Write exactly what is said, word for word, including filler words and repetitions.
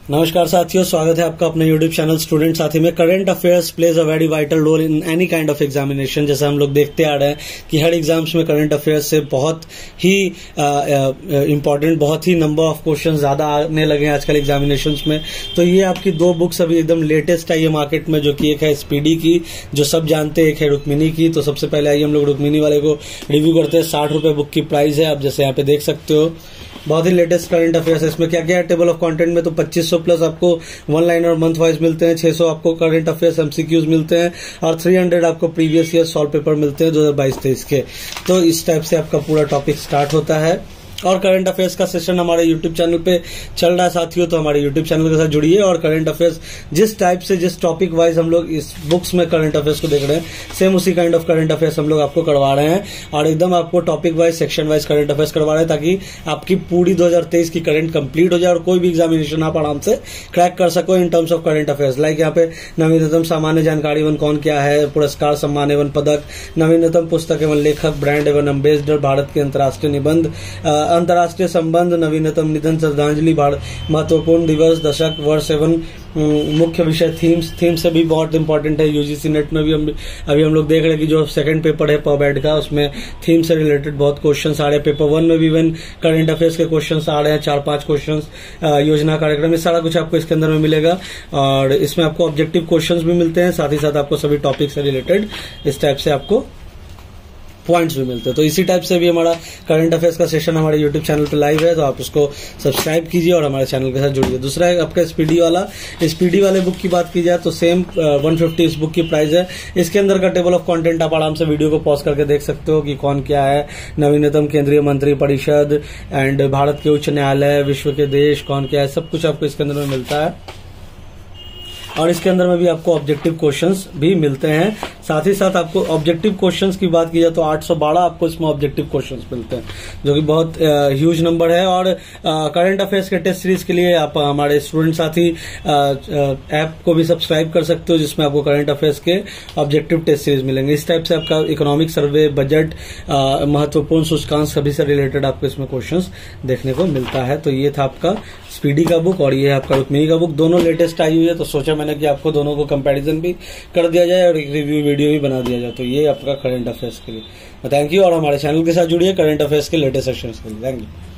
नमस्कार साथियों, स्वागत है आपका अपने यूट्यूब चैनल स्टूडेंट साथी में। Current affairs plays a very vital role in any kind of examination. जैसे हम लोग देखते आ रहे हैं कि हर एग्जाम्स में करंट अफेयर्स से बहुत ही इंपॉर्टेंट, बहुत ही नंबर ऑफ क्वेश्चन ज्यादा आने लगे हैं आजकल एग्जामिनेशंस में। तो ये आपकी दो बुक्स अभी एकदम लेटेस्ट आई है मार्केट में, जो कि एक है स्पीडी की, जो सब जानते हैं, एक है रुक्मिनी की। तो सबसे पहले आइए हम लोग रुक्मिनी वाले को रिव्यू करते हैं। साठ रुपए बुक की प्राइस है, आप जैसे यहाँ पे देख सकते हो। बहुत ही लेटेस्ट करंट अफेयर्स है। इसमें क्या क्या है टेबल ऑफ कंटेंट में, तो पच्चीस सौ प्लस आपको वन लाइनर मंथ वाइज मिलते हैं, छह सौ आपको करंट अफेयर्स एमसीक्यूज मिलते हैं और तीन सौ आपको प्रीवियस ईयर सॉल्व पेपर मिलते हैं दो हज़ार बाईस तेईस के। तो इस टाइप से आपका पूरा टॉपिक स्टार्ट होता है और करंट अफेयर्स का सेशन हमारे यूट्यूब चैनल पे चल रहा है साथियों। तो हमारे यूट्यूब चैनल के साथ जुड़िए और करंट अफेयर्स जिस टाइप से, जिस टॉपिक वाइज हम लोग इस बुक्स में करंट अफेयर्स को देख रहे हैं, सेम उसी काइंड ऑफ करंट अफेयर्स हम लोग आपको करवा रहे हैं और एकदम आपको topic wise, section wise current affairs करवा रहे हैं, ताकि आपकी पूरी दो हज़ार तेईस की करंट कंप्लीट हो जाए और कोई भी एग्जामिनेशन आप आराम से क्रैक कर सको in terms of current affairs. Like यहाँ पे नवीनतम सामान्य जानकारी एवं कौन क्या है, पुरस्कार, सम्मान एवं पदक, नवीनतम पुस्तक एवं लेखक, ब्रांड एवं एम्बेसडर, भारत के अंतर्राष्ट्रीय निबंध, अंतर्राष्ट्रीय संबंध, नवीनतम निधन, श्रद्धांजलि, महत्वपूर्ण दिवस, दशक, वर्ष एवं मुख्य विषय, थीम्स। थीम्स से भी बहुत इंपॉर्टेंट है। यूजीसी नेट में भी हम अभी हम लोग देख रहे हैं कि जो सेकंड पेपर है पॉबैड का, उसमें थीम से रिलेटेड बहुत क्वेश्चंस आ रहे हैं। पेपर वन में भी इवन करंट अफेयर्स के क्वेश्चंस आ रहे हैं, चार पांच क्वेश्चंस। योजना कार्यक्रम, ये सारा कुछ आपको इसके अंदर में मिलेगा और इसमें आपको ऑब्जेक्टिव क्वेश्चंस भी मिलते हैं, साथ ही साथ आपको सभी टॉपिक से रिलेटेड इस टाइप से आपको पॉइंट्स भी मिलते हैं। तो इसी टाइप से भी हमारा करंट अफेयर्स का सेशन हमारे यूट्यूब चैनल पे लाइव है, तो आप उसको सब्सक्राइब कीजिए और हमारे चैनल के साथ जुड़िए। दूसरा है आपका स्पीडी वाला। स्पीडी वाले बुक की बात की जाए तो सेम वन फिफ्टी इस बुक की प्राइस है। इसके अंदर का टेबल ऑफ कंटेंट आप आराम से वीडियो को पॉज करके देख सकते हो कि कौन क्या है। नवीनतम केंद्रीय मंत्री परिषद एंड भारत के उच्च न्यायालय, विश्व के देश, कौन क्या है, सब कुछ आपको इसके अंदर में मिलता है और इसके अंदर में भी आपको ऑब्जेक्टिव क्वेश्चंस भी मिलते हैं। साथ ही साथ आपको ऑब्जेक्टिव क्वेश्चंस की बात की जाए तो आठ सौ बारह आपको इसमें ऑब्जेक्टिव क्वेश्चंस मिलते हैं, जो कि बहुत ह्यूज नंबर है। और करंट अफेयर्स के टेस्ट सीरीज के लिए आप हमारे स्टूडेंट साथी ऐप को भी सब्सक्राइब कर सकते हो, जिसमें आपको करंट अफेयर्स के ऑब्जेक्टिव टेस्ट सीरीज मिलेंगे। इस टाइप से आपका इकोनॉमिक सर्वे, बजट, महत्वपूर्ण सूचकांक, सभी से रिलेटेड आपको इसमें क्वेश्चन देखने को मिलता है। तो ये था आपका स्पीडी का बुक और ये है आपका रुक्मिनी का बुक। दोनों लेटेस्ट आई हुई है, तो सोचा मैंने कि आपको दोनों को कंपैरिजन भी कर दिया जाए और एक रिव्यू वीडियो भी बना दिया जाए। तो ये आपका करंट अफेयर्स के लिए थैंक यू और हमारे चैनल के साथ जुड़िए करंट अफेयर्स के लेटेस्ट सेक्शंस के लिए। Thank you.